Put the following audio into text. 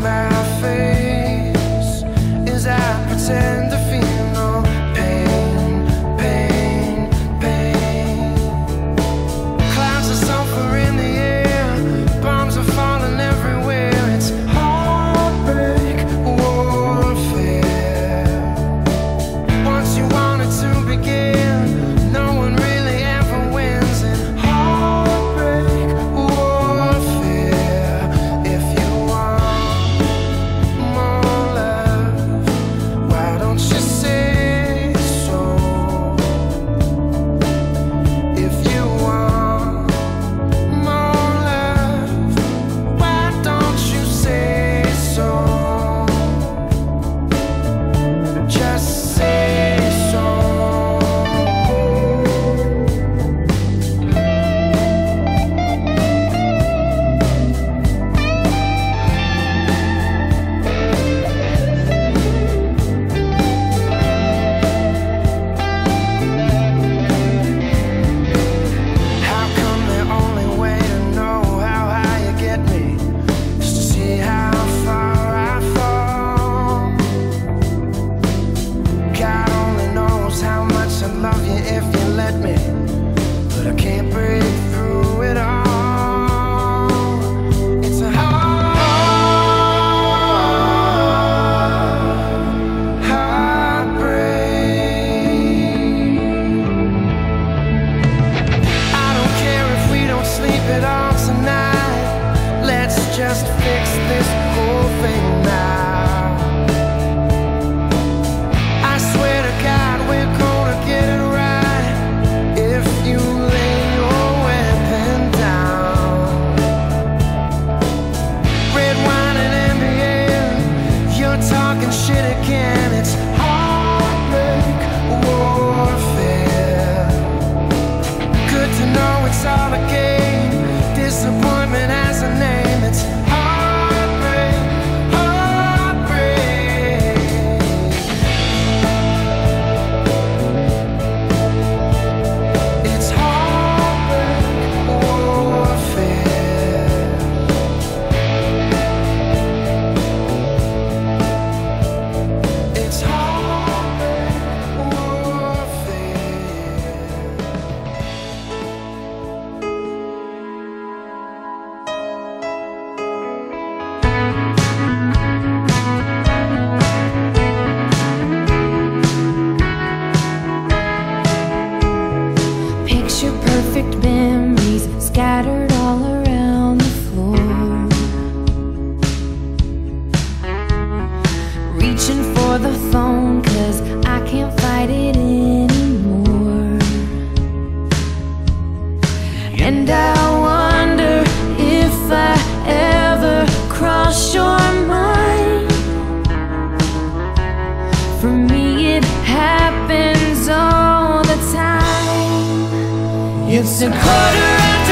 my face as I pretend to feel no pain, pain, pain. Clouds of sulfur in the air, bombs are falling everywhere. It's heartbreak warfare. Once you wanted to begin, no one really ever wins in heartbreak warfare. If you want more love, why don't you say so? If you want more love, why don't you say so? Just say so. How come the only way to know how high you get me is to see how far I fall? God only knows how much I love you if you let me, but I can't break through it all. It's a heartbreak. I don't care if we don't sleep at all tonight. Let's just fix this whole thing now. I swear to God we're gonna get it right if you lay your weapon down. Red wine and NBA, you're talking shit again. It's heartbreak warfare. Good to know it's all a game. Disappointment has a name. It's heartbreak, heartbreak. It's heartbreak warfare. It's heartbreak warfare. Picture perfect memories scattered all around the floor. Reaching for the phone 'cause I can't fight it anymore. And I wonder if I ever cross your mind. For me it happens all the time. It's a quarter after